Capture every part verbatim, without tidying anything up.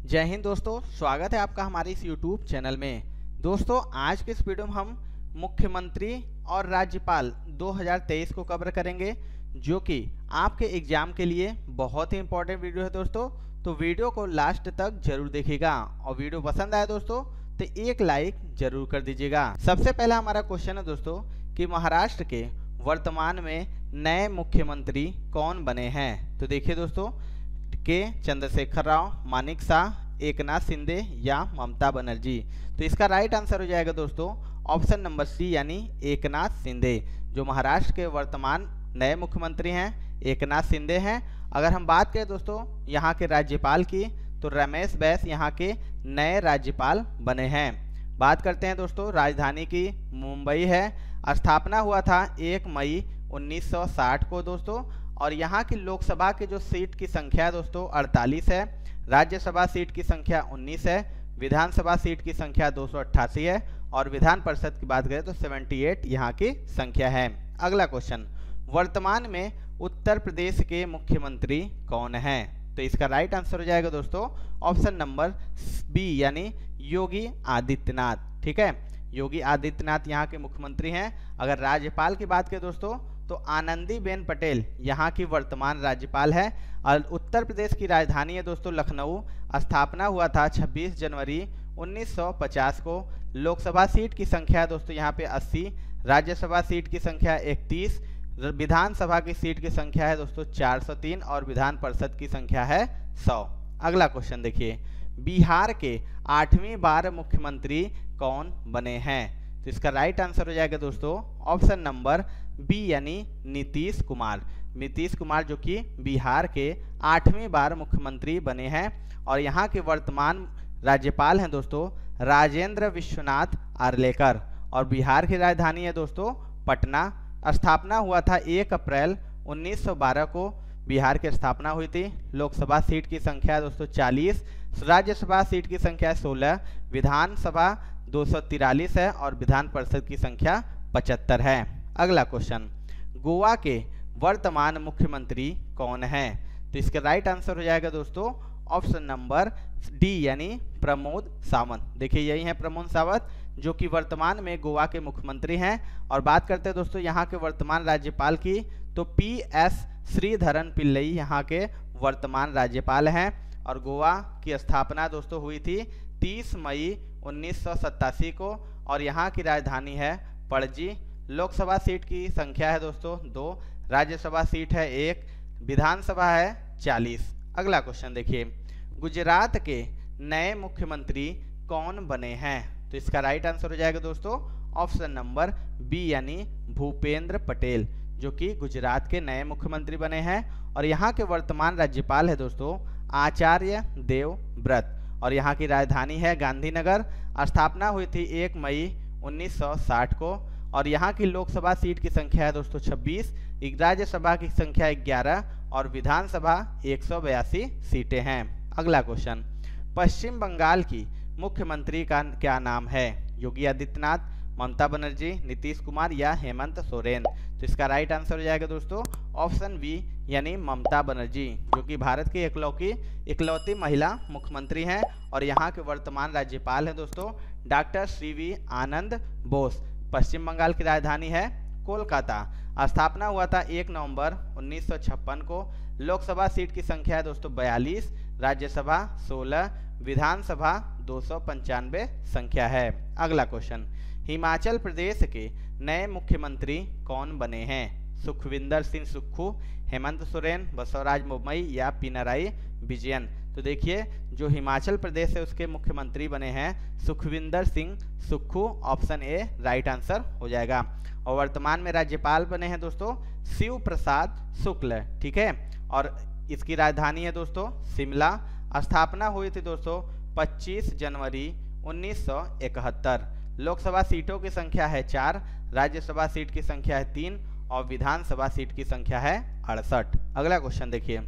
जय हिंद दोस्तों, स्वागत है आपका हमारे इस यूट्यूब चैनल में। दोस्तों, आज के इस वीडियो में हम मुख्यमंत्री और राज्यपाल दो हज़ार तेईस को कवर करेंगे, जो कि आपके एग्जाम के लिए बहुत ही इंपॉर्टेंट वीडियो है दोस्तों। तो वीडियो को लास्ट तक जरूर देखिएगा और वीडियो पसंद आए दोस्तों तो एक लाइक जरूर कर दीजिएगा। सबसे पहला हमारा क्वेश्चन है दोस्तों कि महाराष्ट्र के वर्तमान में नए मुख्यमंत्री कौन बने हैं। तो देखिए दोस्तों, के चंद्रशेखर राव, मानिक शाह, एकनाथ शिंदे या ममता बनर्जी। तो इसका राइट आंसर हो जाएगा दोस्तों ऑप्शन नंबर सी, यानी एकनाथ शिंदे। जो महाराष्ट्र के वर्तमान नए मुख्यमंत्री हैं एकनाथ शिंदे हैं। अगर हम बात करें दोस्तों यहाँ के राज्यपाल की, तो रमेश बैस यहाँ के नए राज्यपाल बने हैं। बात करते हैं दोस्तों राजधानी की, मुंबई है। स्थापना हुआ था एक मई उन्नीस सौ साठ को दोस्तों। और यहाँ की लोकसभा की जो सीट की संख्या है दोस्तों अड़तालीस है, राज्यसभा सीट की संख्या उन्नीस है, विधानसभा सीट की संख्या दो सौ अट्ठासी है और विधान परिषद की बात करें तो अठहत्तर यहाँ की संख्या है। अगला क्वेश्चन, वर्तमान में उत्तर प्रदेश के मुख्यमंत्री कौन हैं। तो इसका राइट आंसर हो जाएगा दोस्तों ऑप्शन नंबर बी, यानी योगी आदित्यनाथ। ठीक है, योगी आदित्यनाथ यहाँ के मुख्यमंत्री हैं। अगर राज्यपाल की बात करें दोस्तों तो आनंदीबेन पटेल यहाँ की वर्तमान राज्यपाल है। और उत्तर प्रदेश की राजधानी है दोस्तों लखनऊ। स्थापना हुआ था छब्बीस जनवरी उन्नीस सौ पचास को। लोकसभा सीट की संख्या है दोस्तों यहाँ पे अस्सी, राज्यसभा सीट की संख्या इकतीस, विधानसभा की सीट की संख्या है दोस्तों चार सौ तीन और विधान परिषद की संख्या है सौ। अगला क्वेश्चन देखिए, बिहार के आठवीं बार मुख्यमंत्री कौन बने हैं। तो इसका राइट आंसर हो जाएगा दोस्तों ऑप्शन नंबर बी, यानी नीतीश कुमार। नीतीश कुमार जो कि बिहार के आठवीं बार मुख्यमंत्री बने हैं। और यहाँ के वर्तमान राज्यपाल हैं दोस्तों राजेंद्र विश्वनाथ आर्लेकर। और बिहार की राजधानी है दोस्तों पटना। स्थापना हुआ था एक अप्रैल उन्नीस सौ बारह को बिहार की स्थापना हुई थी। लोकसभा सीट की संख्या दोस्तों चालीस, राज्यसभा सीट की संख्या सोलह, विधानसभा दो सौ तिरालीस है और विधान परिषद की संख्या पचहत्तर है। अगला क्वेश्चन, गोवा के वर्तमान मुख्यमंत्री कौन हैं। तो इसका राइट आंसर हो जाएगा दोस्तों ऑप्शन नंबर डी, यानी प्रमोद सावंत। देखिए यही है प्रमोद सावंत जो कि वर्तमान में गोवा के मुख्यमंत्री हैं। और बात करते हैं दोस्तों यहाँ के वर्तमान राज्यपाल की, तो पी एस श्रीधरन पिल्लई यहाँ के वर्तमान राज्यपाल हैं। और गोवा की स्थापना दोस्तों हुई थी तीस मई उन्नीस सौ सत्तासी को। और यहाँ की राजधानी है पणजी। लोकसभा सीट की संख्या है दोस्तों दो, राज्यसभा सीट है एक, विधानसभा है चालीस। अगला क्वेश्चन देखिए, गुजरात के नए मुख्यमंत्री कौन बने हैं। तो इसका राइट आंसर हो जाएगा दोस्तों ऑप्शन नंबर बी, यानी भूपेंद्र पटेल जो कि गुजरात के नए मुख्यमंत्री बने हैं। और यहाँ के वर्तमान राज्यपाल है दोस्तों आचार्य देवव्रत। और यहाँ की राजधानी है गांधीनगर। स्थापना हुई थी एक मई उन्नीस सौ साठ को। और यहाँ की लोकसभा सीट की संख्या है दोस्तों छब्बीस, राज्यसभा की संख्या ग्यारह और विधानसभा एक सौ बयासी सीटें हैं। अगला क्वेश्चन, पश्चिम बंगाल की मुख्यमंत्री का क्या नाम है। योगी आदित्यनाथ, ममता बनर्जी, नीतीश कुमार या हेमंत सोरेन। तो इसका राइट आंसर हो जाएगा दोस्तों ऑप्शन बी, यानी ममता बनर्जी जो कि भारत की इकलौती इकलौती महिला मुख्यमंत्री हैं। और यहाँ के वर्तमान राज्यपाल हैं दोस्तों doctor C V Anand Bose. Paschim Bengal की राजधानी है कोलकाता। स्थापना हुआ था एक नवंबर उन्नीस सौ छप्पन को। लोकसभा सीट की संख्या है दोस्तों बयालीस, राज्यसभा सोलह, विधानसभा दो सौ पंचानवे संख्या है। अगला क्वेश्चन, हिमाचल प्रदेश के नए मुख्यमंत्री कौन बने हैं। सुखविंदर सिंह सुक्खू, हेमंत सोरेन, बसवराज बोम्मई या पिनराई विजयन। तो देखिए जो हिमाचल प्रदेश है उसके मुख्यमंत्री बने हैं Sukhvinder Singh Sukhu. Option A right answer हो जाएगा। और वर्तमान में राज्यपाल बने हैं दोस्तों शिव प्रसाद शुक्ल। ठीक है, और इसकी राजधानी है दोस्तों शिमला। स्थापना हुई थी दोस्तों पच्चीस जनवरी उन्नीस सौ इकहत्तर। लोकसभा सीटों की संख्या है चार, राज्यसभा सीट की संख्या है तीन और विधानसभा सीट की संख्या है अड़सठ। अगला क्वेश्चन देखिए,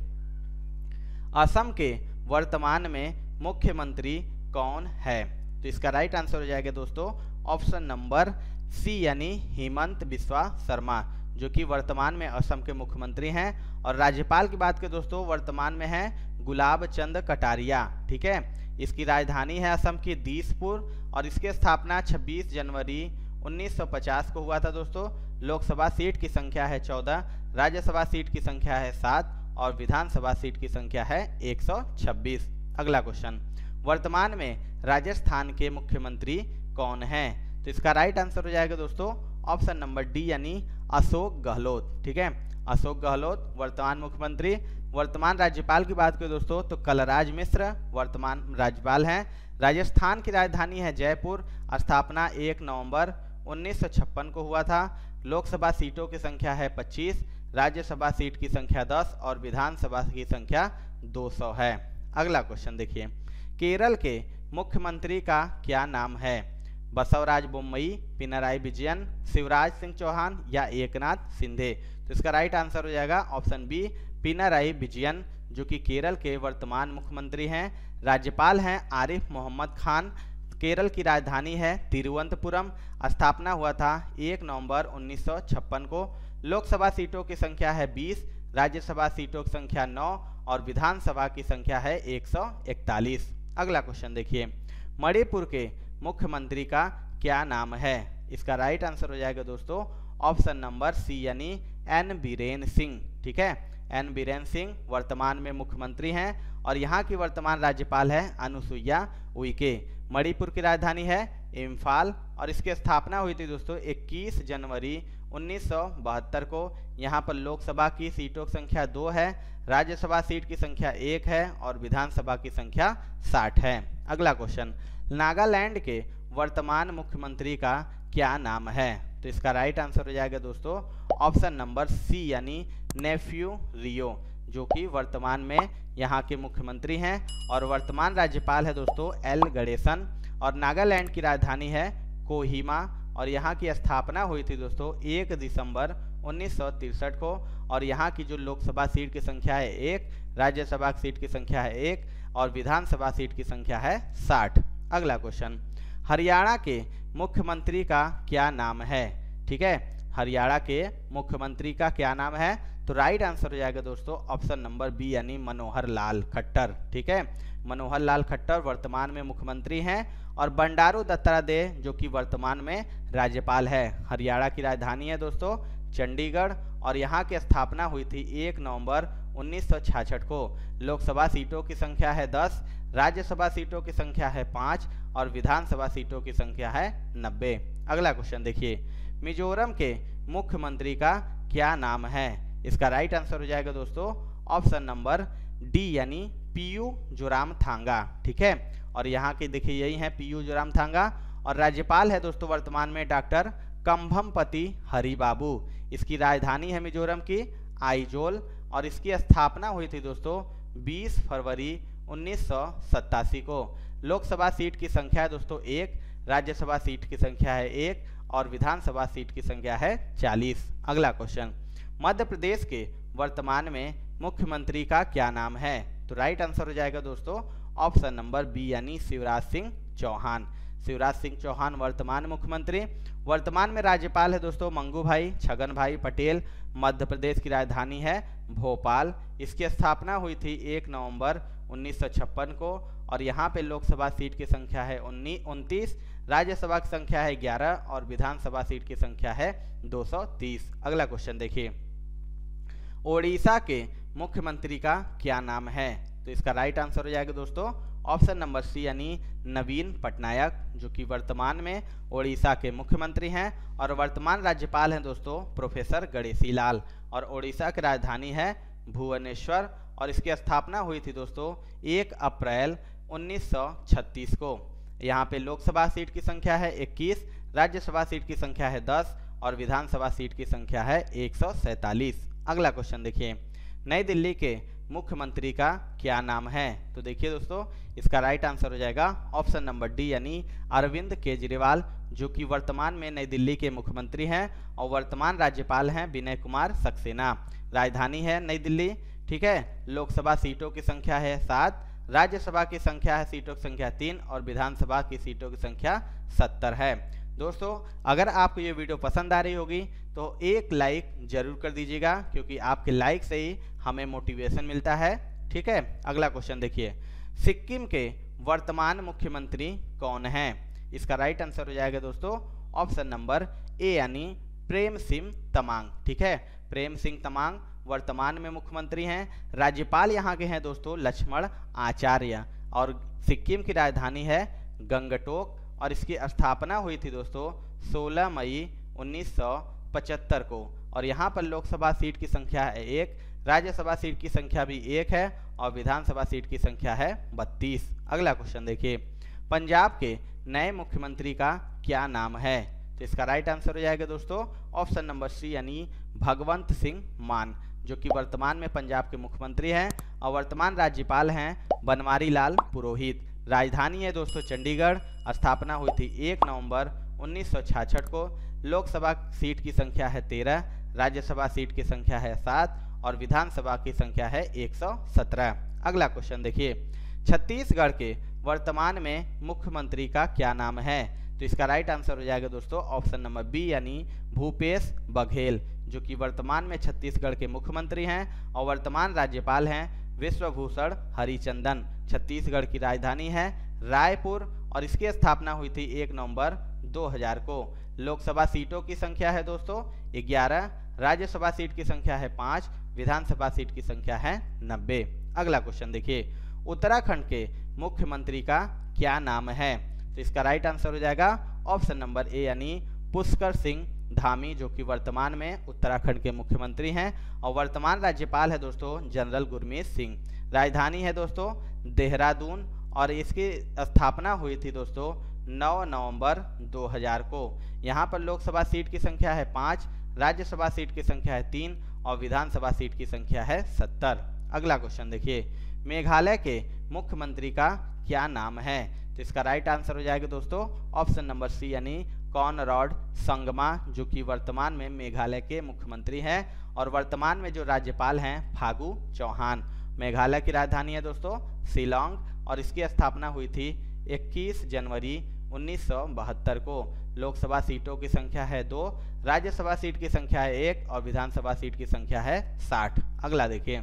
असम के वर्तमान में मुख्यमंत्री कौन है। तो इसका राइट आंसर हो जाएगा दोस्तों ऑप्शन नंबर सी, यानी हेमंत बिस्वा शर्मा जो कि वर्तमान में असम के मुख्यमंत्री हैं। और राज्यपाल की बात करें दोस्तों वर्तमान में हैं गुलाब चंद कटारिया, ठीक है। इसकी राजधानी है असम की दिसपुर और इसकी स्थापना छब्बीस जनवरी उन्नीस सौ पचास को हुआ था दोस्तों। लोकसभा सीट की संख्या है चौदह, राज्यसभा सीट की संख्या है सात और विधानसभा सीट की संख्या है एक सौ छब्बीस। अगला क्वेश्चन, वर्तमान में राजस्थान के मुख्यमंत्री कौन हैं? तो इसका राइट आंसर हो जाएगा दोस्तों ऑप्शन नंबर डी यानी अशोक गहलोत, ठीक है। अशोक गहलोत वर्तमान मुख्यमंत्री। वर्तमान राज्यपाल की बात करें दोस्तों तो कलराज मिश्र वर्तमान राज्यपाल हैं। राजस्थान की राजधानी है जयपुर। स्थापना एक नवंबर उन्नीस सौ छप्पन को हुआ था। लोकसभा सीटों की संख्या है पच्चीस, राज्यसभा सीट की संख्या दस और विधानसभा की संख्या दो सौ है। अगला क्वेश्चन देखिए, केरल के मुख्यमंत्री का क्या नाम है? बसवराज बोम्मई, पिनराई विजयन, शिवराज सिंह चौहान या एकनाथ शिंदे? तो इसका राइट आंसर हो जाएगा ऑप्शन बी पिनराई विजयन, जो कि केरल के वर्तमान मुख्यमंत्री हैं। राज्यपाल हैं आरिफ मोहम्मद खान। केरल की राजधानी है तिरुवनंतपुरम। स्थापना हुआ था एक नवंबर उन्नीस सौ छप्पन को। लोकसभा सीटों की संख्या है बीस, राज्यसभा सीटों की संख्या नौ और विधानसभा की संख्या है एक सौ इकतालीस। अगला क्वेश्चन देखिए, मणिपुर के मुख्यमंत्री का क्या नाम है? इसका राइट आंसर हो जाएगा दोस्तों ऑप्शन नंबर सी यानी एन बीरेन सिंह, ठीक है। एन बीरेन सिंह वर्तमान में मुख्यमंत्री हैं और यहाँ की वर्तमान राज्यपाल है अनुसुईया उइके। मणिपुर की राजधानी है इम्फाल और इसकी स्थापना हुई थी दोस्तों इक्कीस जनवरी उन्नीस सौ बहत्तर को। यहाँ पर लोकसभा की सीटों की संख्या दो है, राज्यसभा सीट की संख्या एक है और विधानसभा की संख्या साठ है। अगला क्वेश्चन, नागालैंड के वर्तमान मुख्यमंत्री का क्या नाम है? तो इसका राइट आंसर हो जाएगा दोस्तों ऑप्शन नंबर सी यानी नेफ्यू रियो, जो कि वर्तमान में यहाँ के मुख्यमंत्री हैं और वर्तमान राज्यपाल है दोस्तों एल गणेशन। और नागालैंड की राजधानी है कोहिमा और यहाँ की स्थापना हुई थी दोस्तों एक दिसंबर उन्नीस सौ तिरसठ को। और यहाँ की जो लोकसभा सीट की संख्या है एक, राज्यसभा सीट की संख्या है एक और विधानसभा सीट की संख्या है साठ। अगला क्वेश्चन, हरियाणा के मुख्यमंत्री का क्या नाम है? ठीक है, हरियाणा के मुख्यमंत्री का क्या नाम है? तो राइट आंसर हो जाएगा दोस्तों ऑप्शन नंबर बी यानी मनोहर लाल खट्टर, ठीक है। मनोहर लाल खट्टर वर्तमान में मुख्यमंत्री हैं और बंडारू दत्तात्रेय जो कि वर्तमान में राज्यपाल है। हरियाणा की राजधानी है दोस्तों चंडीगढ़ और यहाँ की स्थापना हुई थी एक नवंबर उन्नीस सौ छियासठ को। लोकसभा सीटों की संख्या है दस, राज्यसभा सीटों की संख्या है पाँच और विधानसभा सीटों की संख्या है नब्बे। अगला क्वेश्चन देखिए, मिजोरम के मुख्यमंत्री का क्या नाम है? इसका राइट आंसर हो जाएगा दोस्तों ऑप्शन नंबर डी यानी पीयू जोरामथांगा, ठीक है। और यहाँ के देखिए यही है पीयू जोरामथांगा और राज्यपाल है दोस्तों वर्तमान में डॉक्टर कंभमपति हरिबाबू। इसकी राजधानी है मिजोरम की आइजोल और इसकी स्थापना हुई थी दोस्तों बीस फरवरी उन्नीस सौ सत्तासी को। लोकसभा सीट की संख्या है दोस्तों एक, राज्यसभा सीट की संख्या है एक और विधानसभा सीट की संख्या है चालीस। अगला क्वेश्चन, मध्य प्रदेश के वर्तमान में मुख्यमंत्री का क्या नाम है? तो राइट आंसर हो जाएगा दोस्तों ऑप्शन नंबर बी यानी शिवराज सिंह चौहान। शिवराज सिंह चौहान वर्तमान मुख्यमंत्री। वर्तमान में राज्यपाल है दोस्तों मंगू भाई छगन भाई पटेल। मध्य प्रदेश की राजधानी है भोपाल। इसकी स्थापना हुई थी एक नवंबर उन्नीस सौ छप्पन को और यहाँ पे लोकसभा सीट की संख्या है उन्नीस उनतीस, राज्यसभा की संख्या है ग्यारह और विधानसभा सीट की संख्या है दो सौ तीस। अगला क्वेश्चन देखिए, ओडिशा के मुख्यमंत्री का क्या नाम है? तो इसका राइट आंसर हो जाएगा दोस्तों ऑप्शन नंबर सी यानी नवीन पटनायक, जो कि वर्तमान में ओडिशा के मुख्यमंत्री हैं और वर्तमान राज्यपाल हैं दोस्तों प्रोफेसर गणेशी लाल। और ओडिशा की राजधानी है भुवनेश्वर और इसकी स्थापना हुई थी दोस्तों एक अप्रैल उन्नीस सौ छत्तीस को। यहाँ पे लोकसभा सीट की संख्या है इक्कीस, राज्यसभा सीट की संख्या है दस और विधानसभा सीट की संख्या है एक सौ सैंतालीस। अगला क्वेश्चन देखिए, नई दिल्ली के मुख्यमंत्री का क्या नाम है? तो देखिए दोस्तों इसका राइट आंसर हो जाएगा ऑप्शन नंबर डी यानी अरविंद केजरीवाल, जो कि वर्तमान में नई दिल्ली के मुख्यमंत्री हैं और वर्तमान राज्यपाल हैं विनय कुमार सक्सेना। राजधानी है नई दिल्ली, ठीक है। लोकसभा सीटों की संख्या है सात, राज्यसभा की संख्या है सीटों की संख्या तीन और विधानसभा की सीटों की संख्या सत्तर है। दोस्तों अगर आपको ये वीडियो पसंद आ रही होगी तो एक लाइक जरूर कर दीजिएगा, क्योंकि आपके लाइक से ही हमें मोटिवेशन मिलता है ठीक है। अगला क्वेश्चन देखिए, सिक्किम के वर्तमान मुख्यमंत्री कौन हैं? इसका राइट आंसर हो जाएगा दोस्तों ऑप्शन नंबर ए यानी प्रेम सिंह तमांग। ठीक है, प्रेम सिंह तमांग वर्तमान में मुख्यमंत्री हैं। राज्यपाल यहाँ के हैं दोस्तों लक्ष्मण आचार्य, और सिक्किम की राजधानी है गंगटोक, और इसकी स्थापना हुई थी दोस्तों सोलह मई उन्नीस सौ पचहत्तर को। और यहाँ पर लोकसभा सीट की संख्या है एक, राज्यसभा सीट की संख्या भी एक है, और विधानसभा सीट की संख्या है बत्तीस। अगला क्वेश्चन देखिए, पंजाब के नए मुख्यमंत्री का क्या नाम है? तो इसका राइट आंसर हो जाएगा दोस्तों ऑप्शन नंबर सी यानी भगवंत सिंह मान, जो कि वर्तमान में पंजाब के मुख्यमंत्री हैं, और वर्तमान राज्यपाल हैं बनवारी लाल पुरोहित। राजधानी है दोस्तों चंडीगढ़, स्थापना हुई थी एक नवंबर उन्नीस सौ छियासठ को। लोकसभा सीट की संख्या है तेरह, राज्यसभा सीट की संख्या है सात, और विधानसभा की संख्या है एक सौ सत्रह। अगला क्वेश्चन देखिए, छत्तीसगढ़ के वर्तमान में मुख्यमंत्री का क्या नाम है? तो इसका राइट आंसर हो जाएगा दोस्तों ऑप्शन नंबर बी यानी भूपेश बघेल, जो कि वर्तमान में छत्तीसगढ़ के मुख्यमंत्री हैं, और वर्तमान राज्यपाल हैं विश्वभूषण हरिचंदन। छत्तीसगढ़ की राजधानी है रायपुर, और इसकी स्थापना हुई थी एक नवंबर दो हज़ार को। लोकसभा सीटों की संख्या है दोस्तों ग्यारह, राज्यसभा सीट की संख्या है पाँच, विधानसभा सीट की संख्या है नब्बे। अगला क्वेश्चन देखिए, उत्तराखंड के मुख्यमंत्री का क्या नाम है? तो इसका राइट आंसर हो जाएगा ऑप्शन नंबर ए यानी पुष्कर सिंह धामी, जो कि वर्तमान में उत्तराखंड के मुख्यमंत्री हैं, और वर्तमान राज्यपाल है दोस्तों जनरल गुरमीत सिंह। राजधानी है दोस्तों देहरादून, और इसकी स्थापना हुई थी दोस्तों नौ नवंबर दो हज़ार को। यहाँ पर लोकसभा सीट की संख्या है पाँच, राज्यसभा सीट की संख्या है तीन, और विधानसभा सीट की संख्या है सत्तर। अगला क्वेश्चन देखिए, मेघालय के मुख्यमंत्री का क्या नाम है? तो इसका राइट आंसर हो जाएगा दोस्तों ऑप्शन नंबर सी यानी कॉनरॉड संगमा, जो कि वर्तमान में मेघालय के मुख्यमंत्री हैं, और वर्तमान में जो राज्यपाल हैं फागू चौहान। मेघालय की राजधानी है दोस्तों शिलोंग, और इसकी स्थापना हुई थी इक्कीस जनवरी उन्नीस सौ बहत्तर को। लोकसभा सीटों की संख्या है दो, राज्यसभा सीट की संख्या है एक, और विधानसभा सीट की संख्या है साठ। अगला देखिए,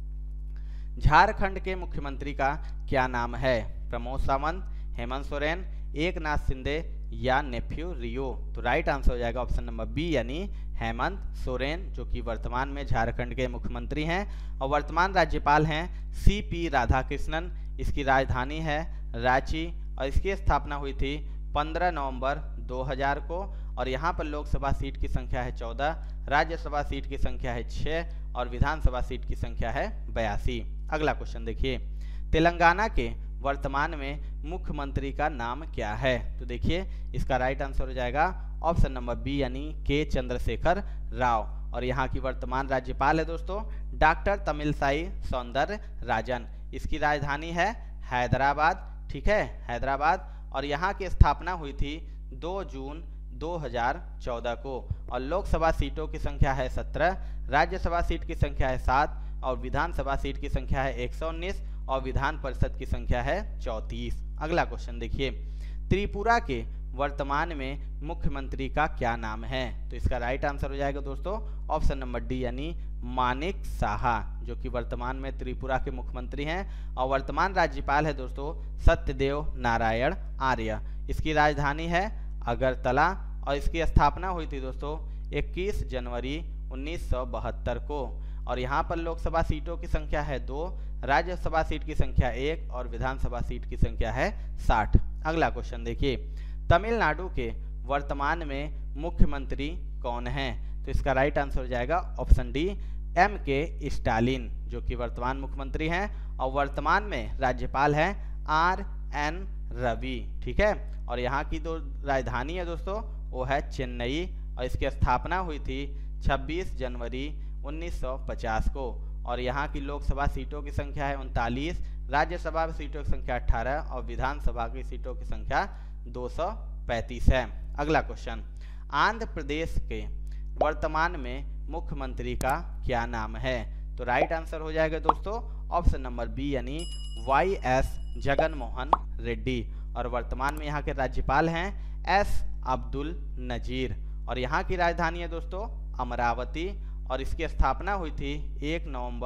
झारखंड के मुख्यमंत्री का क्या नाम है? प्रमोद सावंत, हेमंत सोरेन, एकनाथ शिंदे, या नेफ्यू रियो। तो राइट आंसर हो जाएगा ऑप्शन नंबर बी यानी हेमंत सोरेन, जो कि वर्तमान में झारखंड के मुख्यमंत्री हैं, और वर्तमान राज्यपाल हैं सी पी राधाकृष्णन। इसकी राजधानी है रांची, और इसकी स्थापना हुई थी पंद्रह नवंबर दो हज़ार को। और यहाँ पर लोकसभा सीट की संख्या है चौदह, राज्यसभा सीट की संख्या है छः, और विधानसभा सीट की संख्या है बयासी। अगला क्वेश्चन देखिए, तेलंगाना के वर्तमान में मुख्यमंत्री का नाम क्या है? तो देखिए इसका राइट आंसर हो जाएगा ऑप्शन नंबर बी यानी के चंद्रशेखर राव, और यहाँ की वर्तमान राज्यपाल है दोस्तों डॉक्टर तमिलसाई सौंदर्य राजन। इसकी राजधानी है हैदराबाद, ठीक है हैदराबाद, और यहाँ की स्थापना हुई थी दो जून दो हज़ार चौदह को। और लोकसभा सीटों की संख्या है सत्रह, राज्यसभा सीट की संख्या है सात, और विधानसभा सीट की संख्या है एक सौ उन्नीस, और विधान परिषद की संख्या है चौंतीस। अगला क्वेश्चन देखिए, त्रिपुरा के वर्तमान में मुख्यमंत्री का क्या नाम है? तो इसका राइट आंसर हो जाएगा दोस्तों ऑप्शन नंबर डी यानी मानिक साहा, जो कि वर्तमान में त्रिपुरा के मुख्यमंत्री हैं, और वर्तमान राज्यपाल है दोस्तों सत्यदेव नारायण आर्य। इसकी राजधानी है अगरतला, और इसकी स्थापना हुई थी दोस्तों इक्कीस जनवरी उन्नीस सौ बहत्तर को। और यहाँ पर लोकसभा सीटों की संख्या है दो, राज्यसभा सीट की संख्या एक, और विधानसभा सीट की संख्या है साठ। अगला क्वेश्चन देखिए, तमिलनाडु के वर्तमान में मुख्यमंत्री कौन हैं? तो इसका राइट आंसर हो जाएगा option D M K Stalin, जो कि वर्तमान मुख्यमंत्री हैं, और वर्तमान में राज्यपाल हैं आर एन रवि, ठीक है। और यहाँ की दो राजधानी है दोस्तों वो है चेन्नई, और इसकी स्थापना हुई थी छब्बीस जनवरी उन्नीस सौ पचास को। और यहाँ की लोकसभा सीटों की संख्या है उनतालीस, राज्यसभा सीटों की संख्या अठारह, और विधानसभा की सीटों की संख्या दो सौ पैंतीस है। अगला क्वेश्चन, आंध्र प्रदेश के वर्तमान में मुख्यमंत्री का क्या नाम है? तो राइट आंसर हो जाएगा दोस्तों ऑप्शन नंबर बी यानी वाई एस जगन मोहन रेड्डी, और वर्तमान में यहाँ के राज्यपाल हैं एस अब्दुल नजीर, और यहाँ की राजधानी है दोस्तों अमरावती, और इसकी स्थापना हुई थी एक नवंबर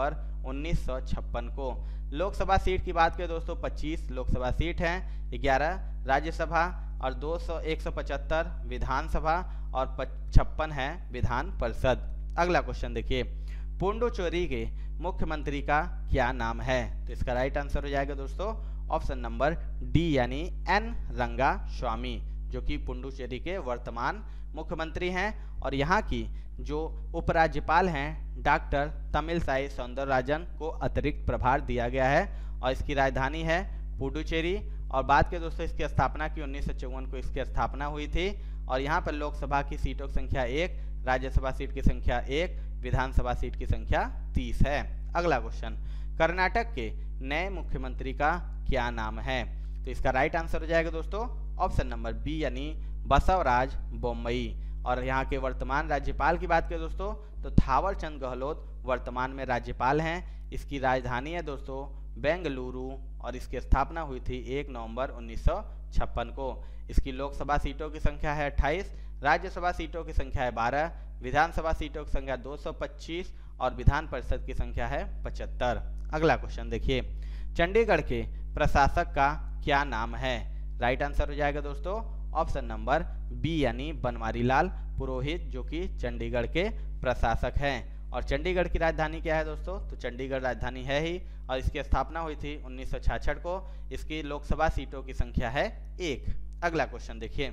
उन्नीस सौ छप्पन को। लोकसभा सीट की बात करें दोस्तों, पच्चीस लोकसभा सीट हैं, ग्यारह राज्यसभा और दो सौ एक सौ पचहत्तर विधानसभा और छप्पन है विधान परिषद। अगला क्वेश्चन देखिए, पुडुचेरी के मुख्यमंत्री का क्या नाम है? तो इसका राइट आंसर हो जाएगा दोस्तों ऑप्शन नंबर डी यानी एन रंगास्वामी, जो कि पुडुचेरी के वर्तमान मुख्यमंत्री हैं। और यहाँ की जो उपराज्यपाल हैं डॉक्टर तमिलसाई सौंदरराजन को अतिरिक्त प्रभार दिया गया है और इसकी राजधानी है पुडुचेरी। और बात करें दोस्तों इसकी स्थापना की उन्नीस सौ चौवन को इसकी स्थापना हुई थी। और यहाँ पर लोकसभा की सीटों की संख्या एक, राज्यसभा सीट की संख्या एक, विधानसभा सीट की संख्या तीस है। अगला क्वेश्चन, कर्नाटक के नए मुख्यमंत्री का क्या नाम है? तो इसका राइट आंसर हो जाएगा दोस्तों ऑप्शन नंबर बी यानी बसवराज बोम्मई। और यहाँ के वर्तमान राज्यपाल की बात करें दोस्तों तो थावर चंद गहलोत वर्तमान में राज्यपाल हैं। इसकी राजधानी है दोस्तों बेंगलुरु और इसकी स्थापना हुई थी एक नवंबर उन्नीस सौ छप्पन को। इसकी लोकसभा सीटों की संख्या है अट्ठाईस, राज्यसभा सीटों की संख्या है बारह, विधानसभा सीटों की संख्या दो सौ पच्चीस और विधान परिषद की संख्या है पचहत्तर। अगला क्वेश्चन देखिए, चंडीगढ़ के प्रशासक का क्या नाम है? राइट आंसर हो जाएगा दोस्तों ऑप्शन नंबर बी यानी बनवारी लाल पुरोहित, जो कि चंडीगढ़ के प्रशासक हैं। और चंडीगढ़ की राजधानी क्या है दोस्तों? तो चंडीगढ़ राजधानी है ही और इसकी स्थापना हुई थी उन्नीस सौ छियासठ को। इसकी लोकसभा सीटों की संख्या है एक। अगला क्वेश्चन देखिए,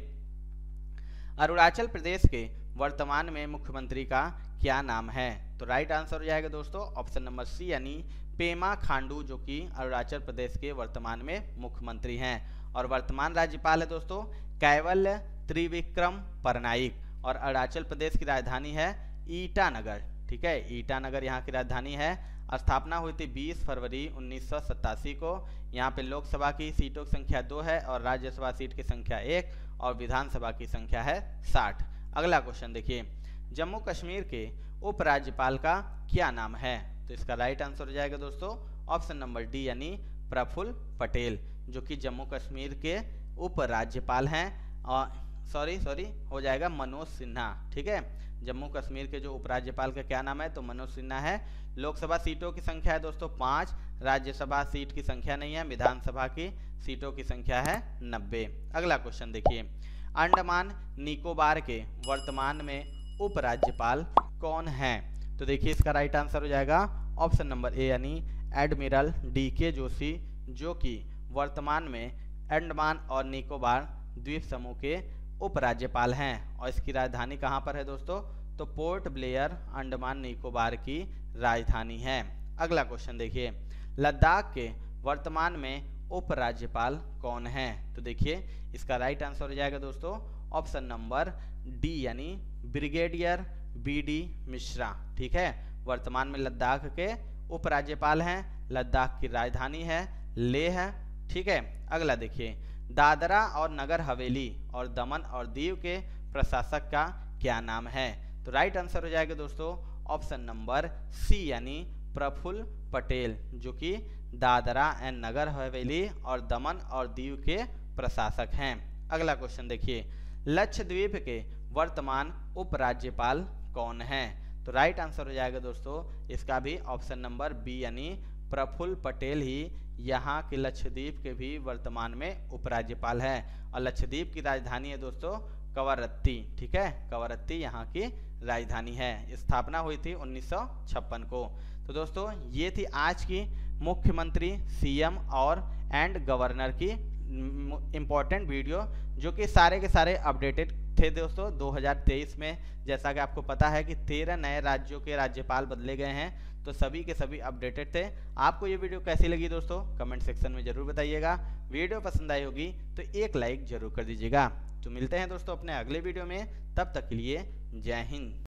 अरुणाचल प्रदेश के वर्तमान में मुख्यमंत्री का क्या नाम है? तो राइट आंसर हो जाएगा दोस्तों ऑप्शन नंबर सी यानी पेमा खांडू, जो कि अरुणाचल प्रदेश के वर्तमान में मुख्यमंत्री हैं। और वर्तमान राज्यपाल है दोस्तों कैवल्य त्रिविक्रम परनाइक। और अरुणाचल प्रदेश की राजधानी है ईटानगर, ठीक है, ईटानगर यहाँ की राजधानी है। स्थापना हुई थी बीस फरवरी उन्नीस सौ सत्तासी को। यहाँ पे लोकसभा की सीटों की संख्या दो है और राज्यसभा सीट की संख्या एक और विधानसभा की संख्या है साठ। अगला क्वेश्चन देखिए, जम्मू कश्मीर के उपराज्यपाल का क्या नाम है? तो इसका राइट आंसर हो जाएगा दोस्तों ऑप्शन नंबर डी यानी प्रफुल्ल पटेल, जो कि जम्मू कश्मीर के उपराज्यपाल हैं। और सॉरी सॉरी हो जाएगा मनोज सिन्हा, ठीक है। जम्मू कश्मीर के जो उपराज्यपाल का क्या नाम है? तो मनोज सिन्हा है। लोकसभा सीटों की संख्या है दोस्तों पाँच, राज्यसभा सीट की संख्या नहीं है, विधानसभा की सीटों की संख्या है नब्बे। अगला क्वेश्चन देखिए, अंडमान निकोबार के वर्तमान में उपराज्यपाल कौन हैं? तो देखिए इसका राइट आंसर हो जाएगा ऑप्शन नंबर ए यानी एडमिरल डी के जोशी, जो कि वर्तमान में अंडमान और निकोबार द्वीप समूह के उपराज्यपाल हैं। और इसकी राजधानी कहाँ पर है दोस्तों? तो पोर्ट ब्लेयर अंडमान निकोबार की राजधानी है। अगला क्वेश्चन देखिए, लद्दाख के वर्तमान में उपराज्यपाल कौन हैं? तो देखिए इसका राइट आंसर हो जाएगा दोस्तों ऑप्शन नंबर डी यानी ब्रिगेडियर बी डी मिश्रा, ठीक है। वर्तमान में लद्दाख के उपराज्यपाल हैं। लद्दाख की राजधानी है लेह है, ठीक है। अगला देखिए, दादरा और नगर हवेली और दमन और दीव के प्रशासक का क्या नाम है? तो राइट आंसर हो जाएगा दोस्तों ऑप्शन नंबर सी यानी प्रफुल्ल पटेल, जो कि दादरा एंड नगर हवेली और दमन और दीव के प्रशासक हैं। अगला क्वेश्चन देखिए, लक्षद्वीप के वर्तमान उपराज्यपाल कौन हैं? तो राइट आंसर हो जाएगा दोस्तों इसका भी ऑप्शन नंबर बी यानी प्रफुल्ल पटेल ही यहाँ के लक्षद्वीप के भी वर्तमान में उपराज्यपाल हैं। और लक्षद्वीप की राजधानी है दोस्तों कवरत्ती, ठीक है, कवरत्ती यहाँ की राजधानी है। स्थापना हुई थी उन्नीस सौ छप्पन को। तो दोस्तों ये थी आज की मुख्यमंत्री, सीएम और एंड गवर्नर की इम्पोर्टेंट वीडियो, जो कि सारे के सारे अपडेटेड थे दोस्तों दो हज़ार तेईस में। जैसा कि आपको पता है कि तेरह नए राज्यों के राज्यपाल बदले गए हैं, तो सभी के सभी अपडेटेड थे। आपको ये वीडियो कैसी लगी दोस्तों कमेंट सेक्शन में जरूर बताइएगा। वीडियो पसंद आई होगी तो एक लाइक जरूर कर दीजिएगा। तो मिलते हैं दोस्तों अपने अगले वीडियो में, तब तक के लिए जय हिंद।